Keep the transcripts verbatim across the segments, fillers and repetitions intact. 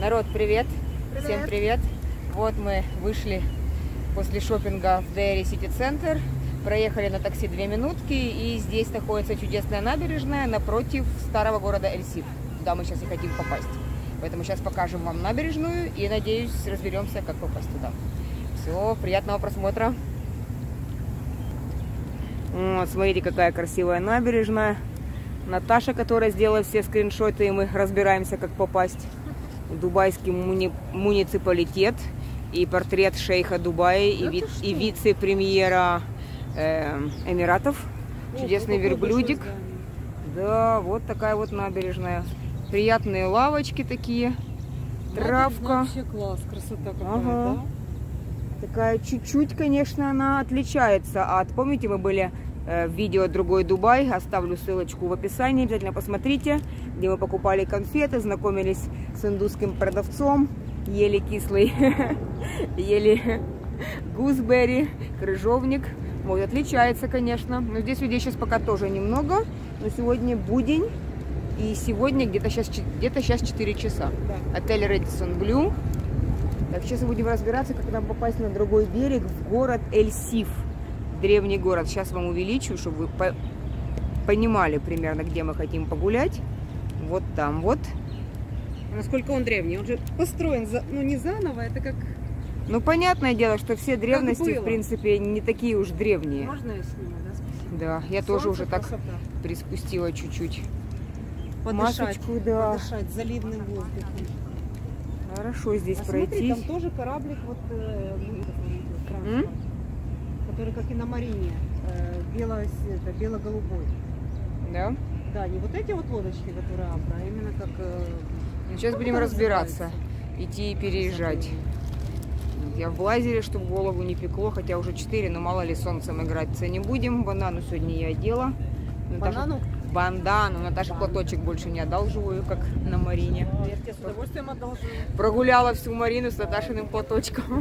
Народ, привет. Привет! Всем привет! Вот мы вышли после шопинга в Дейри Сити Центр, проехали на такси две минутки, и здесь находится чудесная набережная напротив старого города Эль-Сиф, куда мы сейчас и хотим попасть. Поэтому сейчас покажем вам набережную и, надеюсь, разберемся, как попасть туда. Все, приятного просмотра! Вот, смотрите, какая красивая набережная. Наташа, которая сделала все скриншоты, и мы разбираемся, как попасть. Дубайский муни... муниципалитет и портрет шейха Дубая и, ви... и вице-премьера э, Эмиратов. О, чудесный верблюдик. Да, вот такая вот набережная. Приятные лавочки такие. Травка. Вообще класс, красота какая, ага. Да? Такая чуть-чуть, конечно, она отличается от... Помните, мы были э, в видео «Другой Дубай». Оставлю ссылочку в описании. Обязательно посмотрите, где мы покупали конфеты, знакомились с индусским продавцом, ели кислый, ели гусберри, крыжовник. Вот, отличается, конечно. Но здесь людей сейчас пока тоже немного. Но сегодня будень. И сегодня где-то сейчас, где-то сейчас четыре часа. Да. Отель Radisson Blu. Так, сейчас мы будем разбираться, как нам попасть на другой берег, в город Эль-Сиф. Древний город. Сейчас вам увеличу, чтобы вы по понимали примерно, где мы хотим погулять. Вот там вот. Насколько он древний? Он же построен, за... ну не заново, это как... Ну, понятное дело, что все древности, в принципе, не такие уж древние. Можно я сниму, да? Спасибо. Да, я Солнце, тоже уже красота. Так приспустила чуть-чуть. Подышать, масочку, да. подышать заливным воздухом. Хорошо здесь а пройти. Смотри, там тоже кораблик, вот, э, транспорт, который как и на Марине, э, бело-голубой. Да? Да, не вот эти вот лодочки, которые Абра, а именно как... Э, ну, сейчас будем разбираться, идти и переезжать. Я в блазере, чтобы голову не пекло, хотя уже четыре, но мало ли солнцем играться не будем. Банану сегодня я одела. Банану? Бандану. Наташа платочек больше не одалживаю, как на Марине. Я тебе с удовольствием одолжу. Прогуляла всю Марину с Наташиным платочком.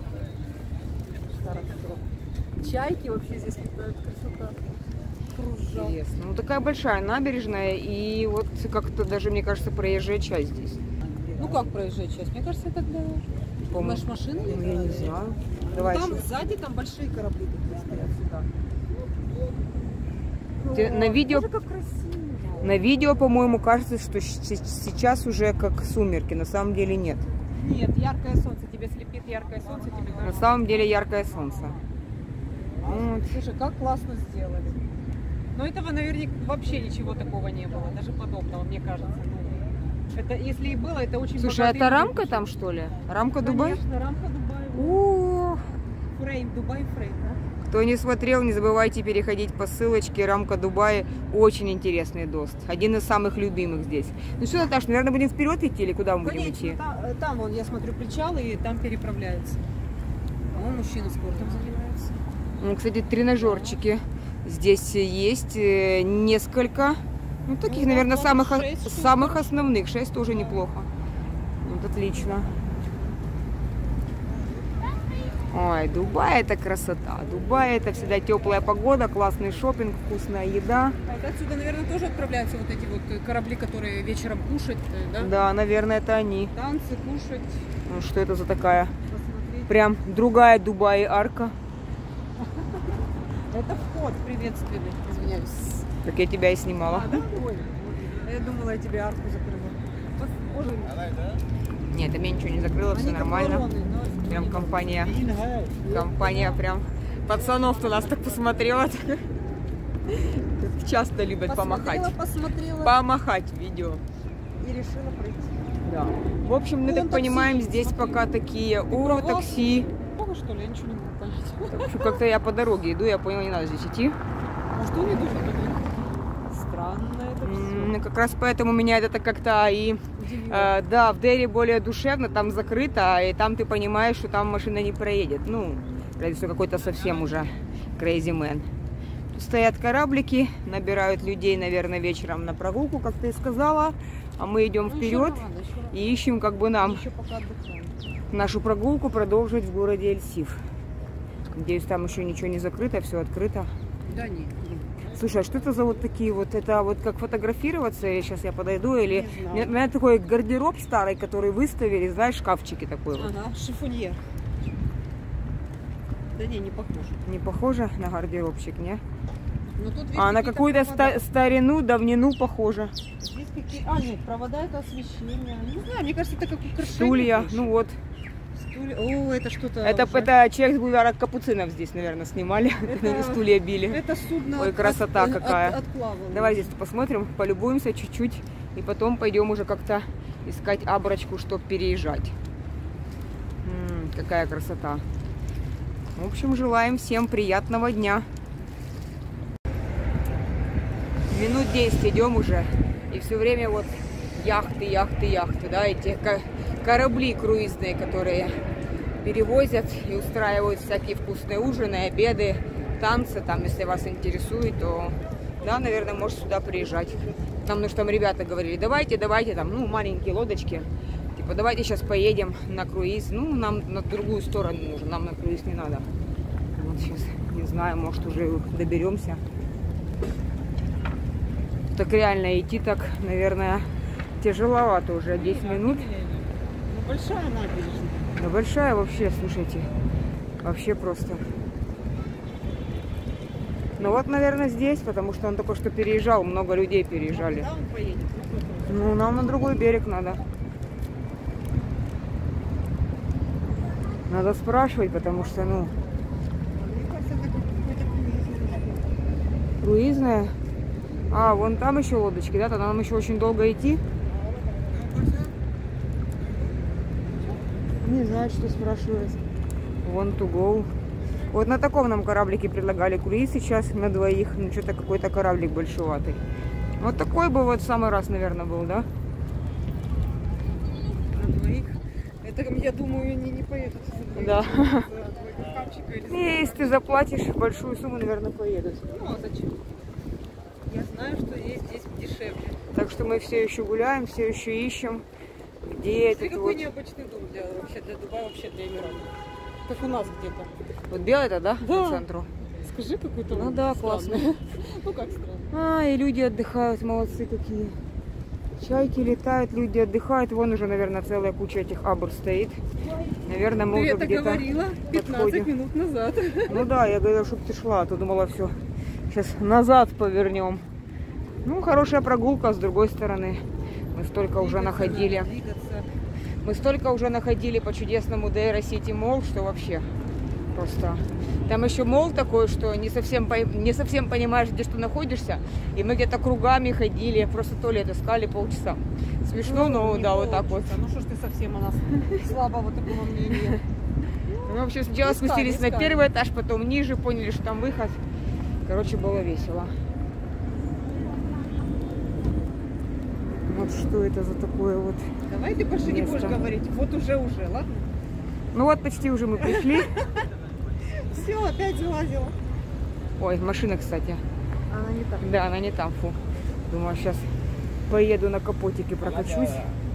Чайки вообще здесь летают, красота. Кружат. Интересно. Ну такая большая набережная, и вот как-то даже, мне кажется, проезжая часть здесь. Ну как проезжая часть? Мне кажется, это для... Думаешь, машины? Ну, я не знаю. Давай там еще. Сзади там большие корабли такие стоят сюда. Ты, на видео, как красиво. На видео, по-моему, кажется, что сейчас уже как сумерки. На самом деле нет. Нет, яркое солнце. Тебе слепит яркое солнце. Тебе на самом деле яркое солнце. Вот. Слушай, как классно сделали. Но этого наверняка вообще ничего такого не было. Даже подобного, мне кажется. Ну, это, если и было, это очень... Слушай, это рамка люди. Там, что ли? Рамка Дубай? Конечно, рамка Дубай. О, фрейм, Дубай фрейм, да? Кто не смотрел, не забывайте переходить по ссылочке. Рамка Дубая. Очень интересный дост. Один из самых любимых здесь. Ну что, Наташа, наверное, будем вперед идти или куда мы Конечно, будем идти? Там, там, вон, я смотрю, причал, и там переправляется. О, мужчина спортом занимается. Ну, кстати, тренажерчики здесь есть несколько. Ну, таких, ну, наверное, самых, самых основных. Шесть тоже неплохо. Вот, отлично. Ой, Дубай — это красота. Дубай — это всегда теплая погода, классный шопинг, вкусная еда. А отсюда, наверное, тоже отправляются вот эти вот корабли, которые вечером кушать, да? Да, наверное, это они. Танцы, кушать. Ну, что это за такая? Посмотреть. Прям другая Дубай арка. Это вход приветственный, извиняюсь. Так я тебя и снимала. А, да? Ой, я думала, я тебе арку закрыла. Нет, это меня ничего не закрыло, все нормально. Вороны, прям компания, компания прям пацанов у нас так посмотрела. Часто любят помахать. Посмотрела. Помахать видео. И решила пройти. Да. В общем, мы так понимаем, здесь пока такие... О, такси. Много, что ли? Я ничего не могу понять. Как-то я по дороге иду, я поняла, не надо здесь идти. А что не дуже странно это все. Как раз поэтому меня это как-то и... Э, да, в Дейри более душевно, там закрыто, и там ты понимаешь, что там машина не проедет. Ну, разве что какой-то совсем уже crazy man. Тут стоят кораблики, набирают людей, наверное, вечером на прогулку, как ты и сказала. А мы идем ну, вперед еще рано, еще рано. И ищем, как бы нам нашу прогулку продолжить в городе Эль-Сиф. Надеюсь, там еще ничего не закрыто, все открыто. Да нет. Слушай, а что это за вот такие вот? Это вот как фотографироваться? Или сейчас я подойду? Или у меня такой гардероб старый, который выставили, знаешь, шкафчики такой вот. Ага, шифоньер. Да не, не похоже. Не похоже на гардеробчик, не? Но тут, видишь, А на какую-то ста старину, давнину похоже. Здесь какие... А, нет, провода это освещение. Не знаю, мне кажется, это как украшение. Стулья, больше. ну вот. Стулья. О, это что-то Это, уже... это человек с бульвара Капуцинов здесь, наверное, снимали. Это... Стулья били. Это судно. Ой, красота от... какая. От... Отплавало. Давай здесь посмотрим, полюбуемся чуть-чуть. И потом пойдем уже как-то искать аброчку, чтобы переезжать. М-м, какая красота. В общем, желаем всем приятного дня. Минут десять идем уже. И все время вот яхты, яхты, яхты. Да, эти корабли круизные, которые перевозят и устраивают всякие вкусные ужины, обеды, танцы. Там, если вас интересует, то, да, наверное, можете сюда приезжать. Там, ну, что там ребята говорили, давайте, давайте, там, ну, маленькие лодочки. Типа, давайте сейчас поедем на круиз. Ну, нам на другую сторону нужно, нам на круиз не надо. Вот сейчас, не знаю, может, уже доберемся. Так реально идти так, наверное, тяжеловато уже. десять минут. Ну, большая набережная. Да большая вообще, слушайте. Вообще просто. Ну вот, наверное, здесь, потому что он только что переезжал, много людей переезжали. Куда он поедет? Ну, нам на другой берег надо. Надо спрашивать, потому что, ну... Мне кажется, это какой-то круизный. Круизная? А, вон там еще лодочки, да? Тогда нам еще очень долго идти. Не знаю, что спрашивать. Вон to go. Вот на таком нам кораблике предлагали круиз сейчас на двоих. Ну, что-то какой-то кораблик большеватый. Вот такой бы вот в самый раз, наверное, был, да? На двоих? Это, я думаю, они не поедут за двоих. Да. Не, если ты заплатишь большую сумму, наверное, поедут. Ну, а зачем? Я знаю, что есть здесь дешевле. Так что мы все еще гуляем, все еще ищем, где Смотри, этот какой вот... необычный дом для, вообще для Дубая, вообще для Эмиратов. Как у нас где-то. Вот белый-то, да? Да. По центру. Скажи, какой-то. Ну да, странный. классно. Ну как странно. А, и люди отдыхают, молодцы какие. Чайки летают, люди отдыхают. Вон уже, наверное, целая куча этих абр стоит. Наверное, мы Ты уже это где-то говорила пятнадцать подходим. минут назад. Ну да, я говорила, чтобы ты шла, а то думала, все, сейчас назад повернем. Ну, хорошая прогулка, с другой стороны. Мы столько уже находили. Двигаться. Мы столько уже находили по чудесному Дейра Сити Молл, что вообще просто... Там еще молл такой, что не совсем, не совсем понимаешь, где что находишься. И мы где-то кругами ходили, просто туалет искали полчаса. Смешно, но не да, вот так вот. Ну что ж ты совсем у нас слабого такого мнения. Мы вообще сначала Искали, спустились на искали. первый этаж, потом ниже, поняли, что там выход. Короче, было весело. Вот что это за такое вот. Давай ты больше не место. будешь говорить. Вот уже уже, ладно? Ну вот почти уже мы пришли. Все, опять залазила. Ой, машина, кстати. Она не так. Да, она не там, фу. Думаю, сейчас поеду на капотике, прокачусь.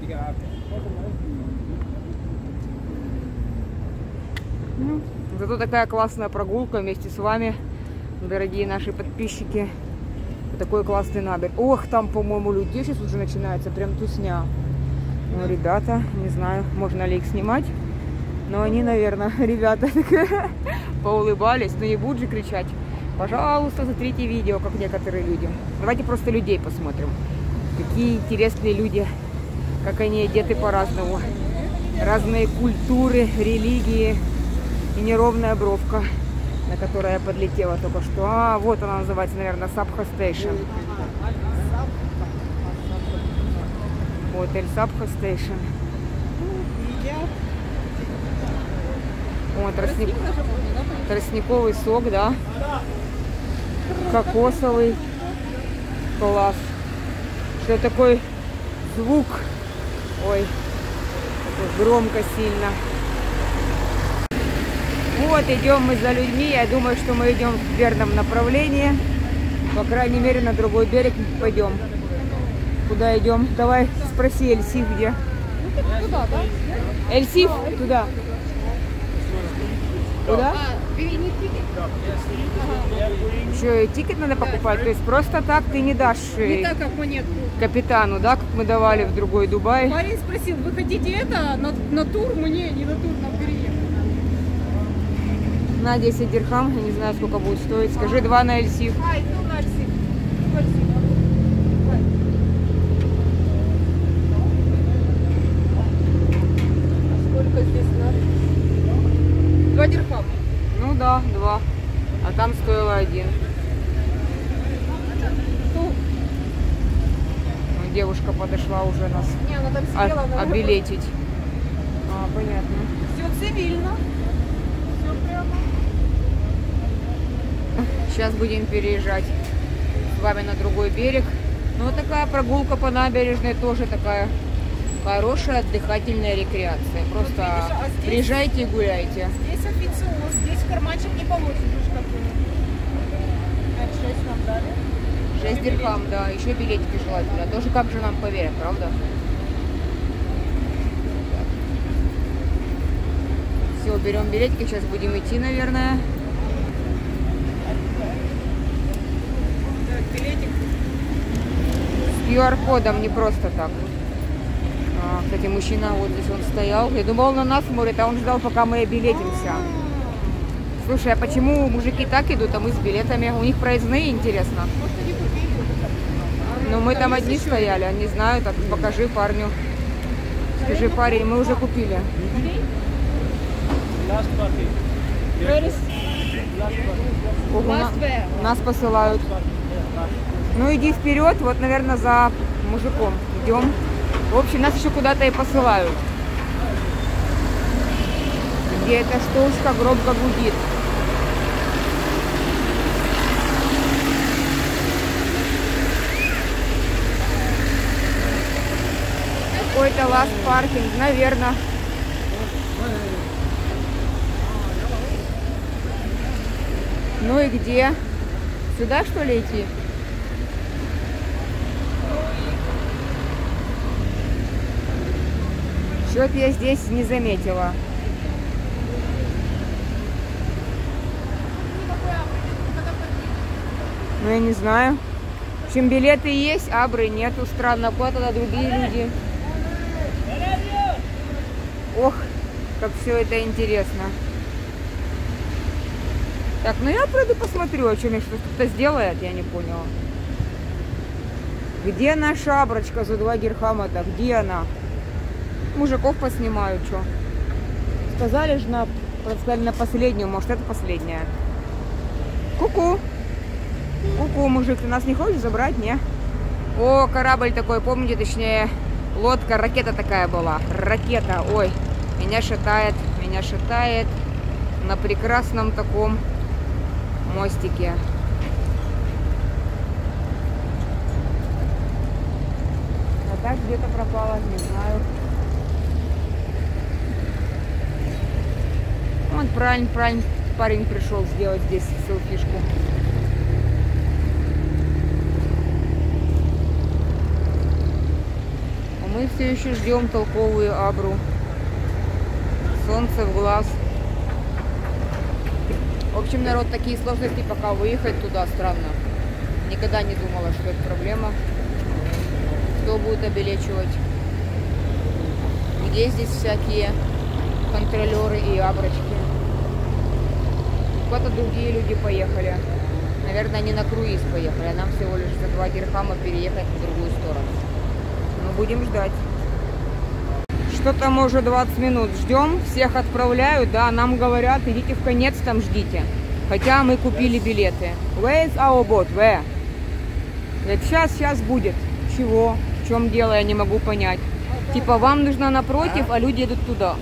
Ну, зато такая классная прогулка вместе с вами, дорогие наши подписчики. Такой классный набер. Ох, там, по-моему, людей сейчас уже начинается, прям тусня. Ну, ребята, не знаю, можно ли их снимать. Но они, наверное, ребята поулыбались, но не будут же кричать. Пожалуйста, смотрите видео, как некоторые люди. Давайте просто людей посмотрим. Какие интересные люди, как они одеты по-разному. Разные культуры, религии и неровная бровка, на которой я подлетела только что. А, вот она называется, наверное, Сабха Стейшн. Вот, Эль Сабха Стейшн. О, тростник... тростниковый сок, да. Кокосовый. Класс. Что такой звук? Ой, такой громко сильно. Вот, идем мы за людьми. Я думаю, что мы идем в верном направлении. По крайней мере, на другой берег пойдем. Куда идем? Давай спроси Эльсиф, где. Туда, да? Эльсиф, туда. Куда? А, бери не тикет. Еще и тикет надо покупать, Да. то есть просто так ты не дашь э, Не так, как монетку. капитану, да, как мы давали в другой Дубай. Парень спросил, вы хотите это на, на тур? Мне не на тур, нам переехать. На десять дирхам, я не знаю, сколько будет стоить. Скажи два на эльсив. Ай, ну Нарсик. Сколько здесь надо? Два дирхама. Ну да, два. А там стоило один. Ну, Ну, девушка подошла уже нас не, она там о- сидела, она обилетить. А, понятно. все цивильно. Все прямо. Сейчас будем переезжать с вами на другой берег. Ну, вот такая прогулка по набережной тоже такая хорошая отдыхательная рекреация. Просто видишь, а здесь- приезжайте и гуляйте. Здесь официоз, здесь карманчик не положишь. пять шесть нам дали. шесть дирхам, да. Еще билетики желательно. Тоже как же нам поверят, правда? Все, берем билетики. Сейчас будем идти, наверное. Так, билетик. С ку ар кодом, не просто так. А, кстати, мужчина вот здесь он стоял. Я думал, он на нас смотрит, а он ждал, пока мы обилетимся. Слушай, а почему мужики так идут, а мы с билетами? У них проездные, интересно. Может, они купили? Но мы там есть одни еще. стояли, они знают, так покажи парню. Скажи, парень, мы уже купили. Ого, на- Last wear. нас посылают. Ну иди вперед, вот, наверное, за мужиком идем. В общем, нас еще куда-то и посылают. Где эта штучка громко гудит. Какой-то ласт паркинг, наверное. Ну и где? Сюда, что ли, идти? Что-то я здесь не заметила. Ну, я не знаю. В общем, билеты есть, абры нету. Странно, куда тогда другие люди? Ох, как все это интересно. Так, ну я пройду посмотрю, о чем я что-то сделает, я не поняла. Где наша аброчка за два дирхама-то? Где она? Мужиков поснимаю, что? Сказали же на, сказали на последнюю, может это последняя. Ку-ку. Ку-ку, мужик, ты нас не хочешь забрать, не? О, корабль такой, помните, точнее, лодка, ракета такая была. Ракета, ой, меня шатает, меня шатает на прекрасном таком мостике. А так где-то пропала, не знаю. Вот правильно, правильно парень пришел сделать здесь селфишку. А мы все еще ждем толковую абру. Солнце в глаз. В общем, народ, такие сложности пока выехать туда странно. Никогда не думала, что это проблема. Кто будет обелечивать? Где здесь всякие контролеры и аброчки? Куда-то другие люди поехали. Наверное, они на круиз поехали, а нам всего лишь за два дирхама переехать в другую сторону. Ну, будем ждать. Что-то мы уже двадцать минут ждем, всех отправляют, да, нам говорят, идите в конец, там ждите. Хотя мы купили билеты. Where is our boat? Where? Говорит, сейчас, сейчас будет. Чего? В чем дело, я не могу понять. Типа, вам нужно напротив, а люди идут туда.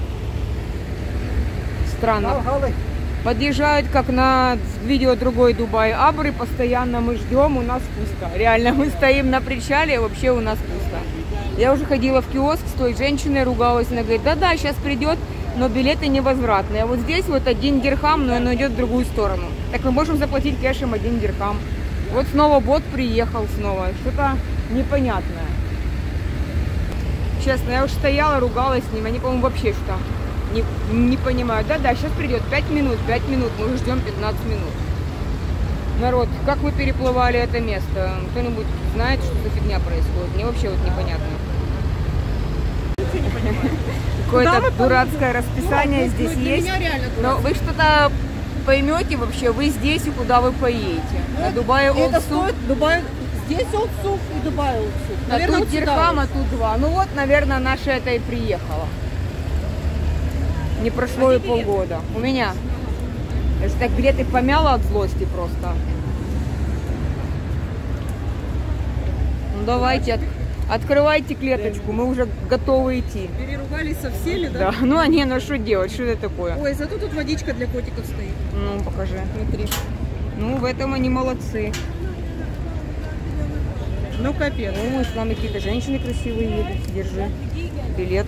Странно. Подъезжают, как на видео другой Дубай Абры, постоянно мы ждем, у нас пусто. Реально, мы стоим на причале, вообще у нас пусто. Я уже ходила в киоск с той женщиной, ругалась, она говорит, да-да, сейчас придет, но билеты невозвратные. А вот здесь вот один дирхам, но он идет в другую сторону. Так мы можем заплатить кэшем один дирхам. Вот снова бот приехал снова, что-то непонятное. Честно, я уж стояла, ругалась с ним, они, по-моему, вообще что-то Не, не понимаю. Да-да, сейчас придет пять минут, пять минут, мы уже ждем пятнадцать минут. Народ, как вы переплывали это место? Кто-нибудь знает, что за фигня происходит? Мне вообще вот непонятно. Какое-то дурацкое расписание ну, здесь ну, есть. Но вы что-то поймете вообще, вы здесь и куда вы поедете. Ну, на Дубае это Олд стоит Дубай. Здесь Олд-Суф и Дубай Олд-Суф. А Наверное, тут вот сюда дирхам, вот. а тут два. Ну вот, наверное, наша это и приехала. Не прошло и полгода. У меня. Я же так билеты помяла от злости просто. Ну давайте, от, открывайте клеточку, мы уже готовы идти. Переругались со всеми, да? Да, ну а не, ну что делать, что это такое? Ой, зато тут водичка для котиков стоит. Ну, покажи. Смотри. Ну, в этом они молодцы. Ну, капец. Ну, с нами какие-то женщины красивые едут. Держи. Билет.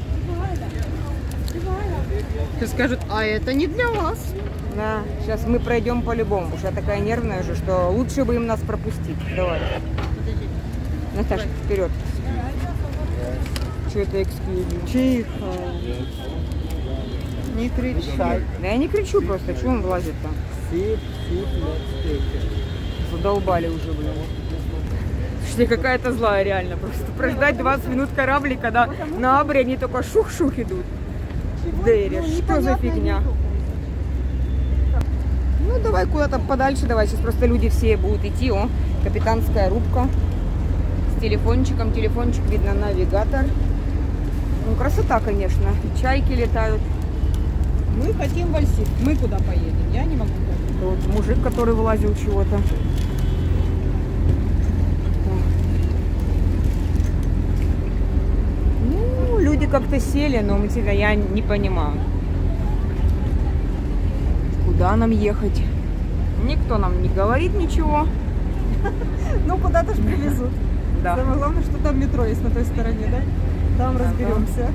Ты скажут, а это не для вас. Да, сейчас мы пройдем по-любому, потому что я такая нервная уже, что лучше бы им нас пропустить. Давай. Наташа, вперед. Что это эксклюзив? Тихо. Не кричай. Да я не кричу просто, что он влазит-то? Задолбали уже, блин. Слушайте, какая-то злая реально просто. Прождать двадцать минут кораблик, когда на Абре они только шух-шух идут. Дейре, что за фигня? Ну, давай куда-то подальше, давай. Сейчас просто люди все будут идти. О, капитанская рубка. С телефончиком. Телефончик, видно, навигатор. Ну, красота, конечно. Чайки летают. Мы хотим в Альсиф. Мы куда поедем? Я не могу. Вот мужик, который вылазил чего-то. Ну, люди как-то сели, но я не понимаю. Куда нам ехать? Никто нам не говорит ничего. Ну, куда-то же привезут. Да. Самое главное, что там метро есть на той стороне, да? Там разберемся.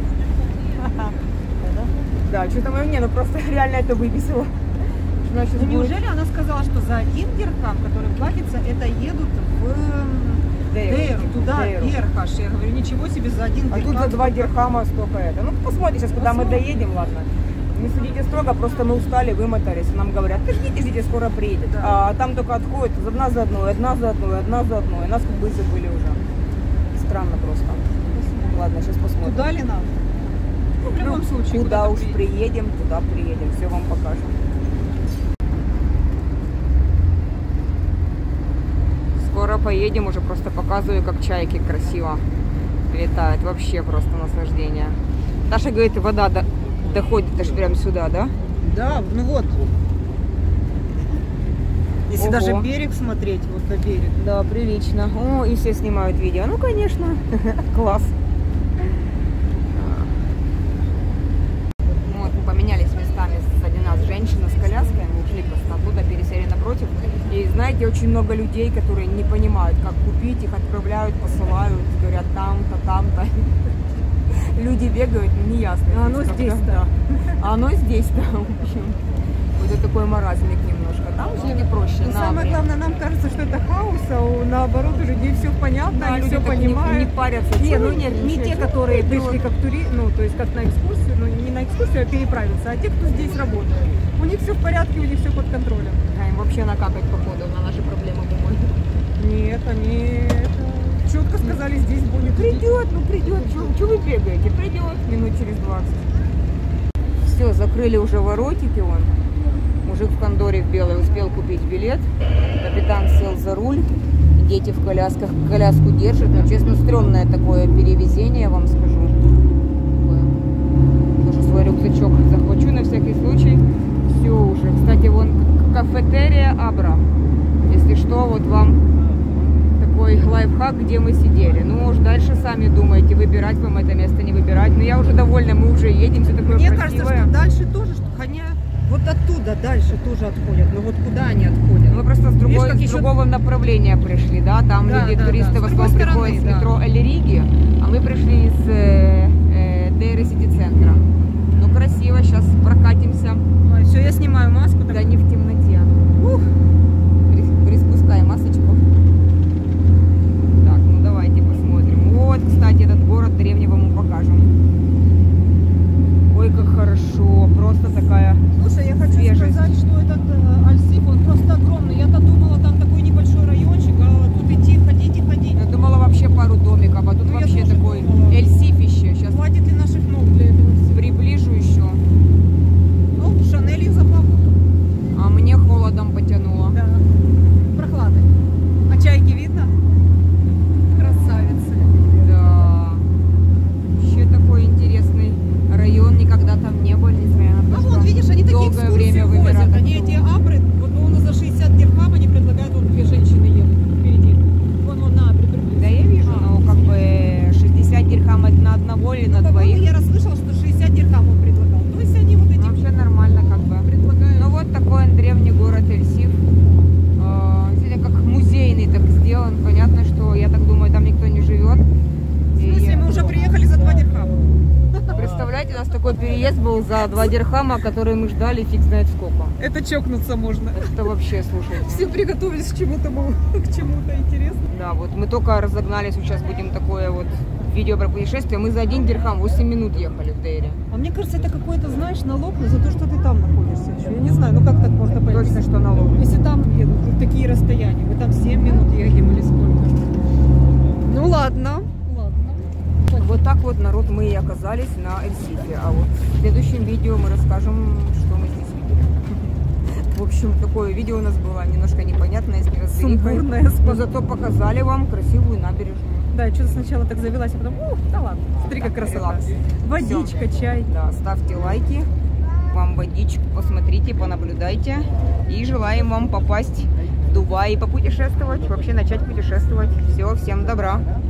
Да, что-то мы не, ну просто реально это выбесило. Значит, ну, неужели она сказала, что за один дирхам, который платится, это едут в Дейру, туда, вверх аж. Я говорю, ничего себе, за один а дирхам. А тут за два дирхама столько это. Ну, посмотрите сейчас, куда посмотрим. Мы доедем, ладно. Не судите строго, просто мы устали, вымотались. Нам говорят, ты ждите, ждите, скоро приедет. Да. А там только отходит одна за одной, одна за одной, одна за одной. Нас как бы забыли уже. Странно просто. Посмотрим. Ладно, сейчас посмотрим. Туда ли нам? Ну, в любом случае. Куда уж приедем. приедем, туда приедем. Все вам покажем. Скоро поедем, уже просто показываю, как чайки красиво летают. Вообще просто наслаждение. Таша говорит, вода до... доходит аж прям сюда, да? Да, ну вот. Если Ого. Даже берег смотреть, вот на берег. Да, прилично. О, и все снимают видео. Ну, конечно. Класс. Вот, мы поменялись местами. Сзади нас женщина с коляской. Мы ушли просто оттуда, пересели напротив. И знаете, очень много людей, которые не понимают, как купить. Их отправляют, посылают. Говорят, там-то, там-то. Люди бегают, но не ясно. А оно здесь-то. Да. А оно здесь-то. В общем, вот это такой маразмик немножко. Там уже не проще. Но самое главное, нам кажется, что это хаос, а наоборот у людей все понятно, да, они люди все понимают. Не, не парятся. Не, ну нет, не те, которые пришли как туристы, ну то есть как на экскурсию, ну не на экскурсию, а переправиться, а те, кто здесь работает. У них все в порядке, у них все под контролем. Да, им вообще накапать походу на наши проблемы помочь. Нет, они это... четко сказали, здесь будет. Придет, ну придет. Что вы бегаете? Придет минут через двадцать. Все, закрыли уже воротики вон. Мужик в кондоре в белой успел купить билет. Капитан сел за руль. Дети в колясках коляску держат. Но, честно, стрёмное такое перевезение, я вам скажу. Тоже свой рюкзачок захвачу на всякий случай. Все уже. Кстати, вон кафетерия Абра. Если что, вот вам такой лайфхак, где мы сидели. Ну, может, дальше сами думаете, выбирать вам это место, не выбирать. Но я уже довольна, мы уже едем, все такое Мне красивое. кажется, что дальше тоже, что хотя вот оттуда дальше тоже отходят. Но вот куда они отходят? Мы просто с, другой, Видишь, с еще... другого направления пришли, да? Там да, люди, да, туристы да. в основном приходят с да. метро Эль-Риги, а мы пришли из э, э, Дейры сити-центра. Ну, красиво, сейчас прокатимся. Ой, все, я снимаю маску. Так... Да не в темноте. Ух. Приспускай масочку. Так, ну давайте посмотрим. Вот, кстати, этот город древний вам покажем. Ой, как Представляете, у нас такой переезд был за два дирхама, который мы ждали фиг знает сколько. Это чокнуться можно. Это вообще, слушайте. Все приготовились к чему-то, к чему-то интересному. Да, вот мы только разогнались, сейчас будем такое вот видео про путешествие. Мы за один дирхам восемь минут ехали в Дейре. А мне кажется, это какой-то, знаешь, налог за то, что ты там находишься еще. Я не знаю, ну как так можно понять? Точно, что налог. Если там едут такие расстояния, мы там семь минут едем или сколько? Ну ладно. Ладно. Вот так вот, народ, мы и оказались на Эль-Сифе. А вот в следующем видео мы расскажем, что мы здесь видели. В общем, такое видео у нас было немножко непонятное, с неразберихой. Но зато показали вам красивую набережную. Да, я что-то сначала так завелась, а потом, ух, да ладно, смотри, как красота. Водичка, Все. Чай. Да, ставьте лайки, вам водичку, посмотрите, понаблюдайте. И желаем вам попасть в Дубай и попутешествовать, вообще начать путешествовать. Все, всем добра.